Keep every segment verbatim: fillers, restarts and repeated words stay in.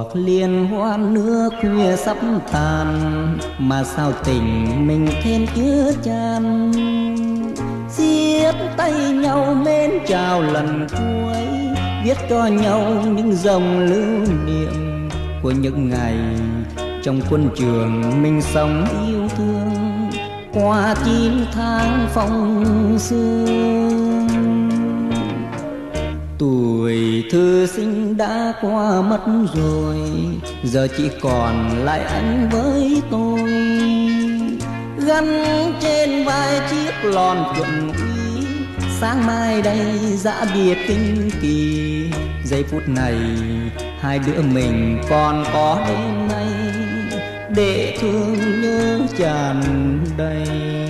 cuộc liên hoan nước khuya sắp tàn, mà sao tình mình thêm chứa chan. Siết tay nhau mến chào lần cuối, viết cho nhau những dòng lưu niệm của những ngày trong quân trường mình sống yêu thương qua chín tháng phong sương. Tuổi thư sinh đã qua mất rồi, giờ chỉ còn lại anh với tôi. Gắn trên vai chiếc lon chuẩn úy, sáng mai đây dã biệt kinh kỳ. Giây phút này hai đứa mình còn có đêm nay để thương nhớ tràn đầy.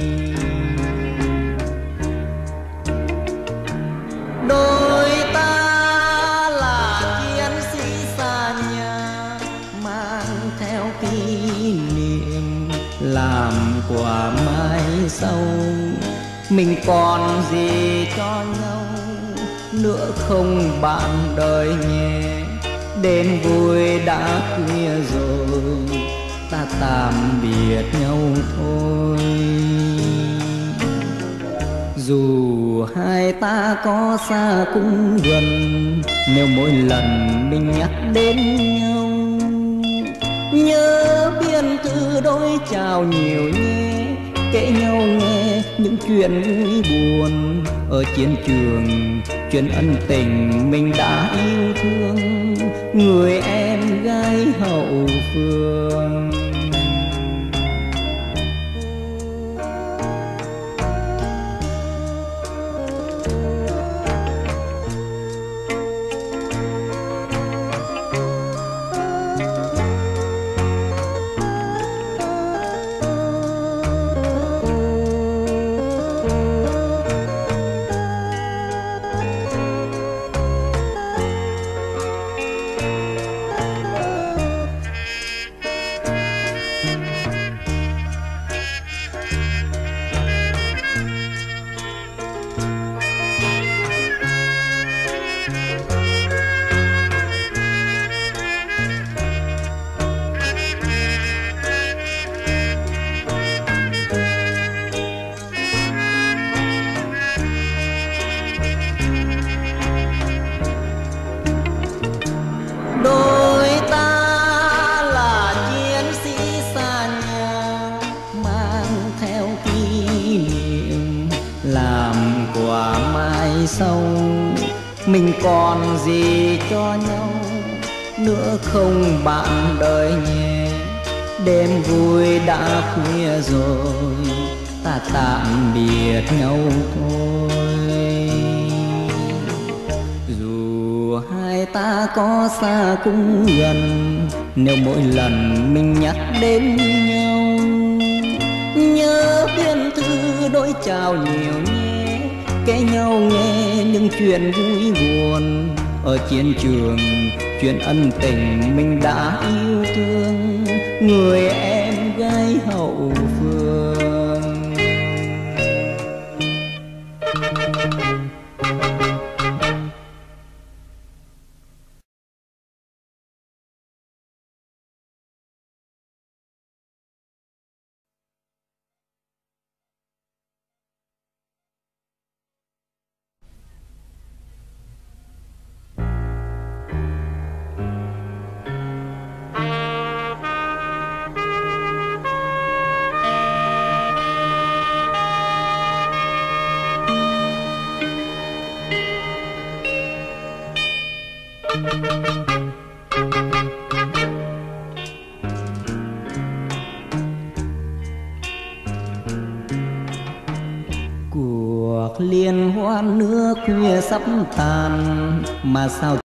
Đôi ta là chiến sĩ xa nhà, mang theo kỷ niệm làm quà mai sau. Mình còn gì cho nhau nữa không bạn đời nhé, đêm vui đã khuya rồi, ta tạm biệt nhau thôi. Dù hai ta có xa cũng gần, nếu mỗi lần mình nhắc đến nhau, nhớ biên thư đôi chào nhiều nhé, kể nhau nghe những chuyện vui buồn ở chiến trường, chuyện ân tình mình đã yêu thương người em gái hậu phương. Đôi ta là chiến sĩ xa nhà, mang theo kỷ niệm làm quà mai sau. Mình còn gì cho nhau nữa không bạn đời nhé, đêm vui đã khuya rồi, ta tạm biệt nhau thôi. Dù hai ta có xa cũng gần, nếu mỗi lần mình nhắc đến nhau, nhớ biên thư đôi chào nhiều nhé, kể nhau nghe những chuyện vui buồn ở chiến trường, chuyện ân tình mình đã yêu thương người em gái hậu phương. Cuộc liên hoan nước khuya sắp tàn, mà sao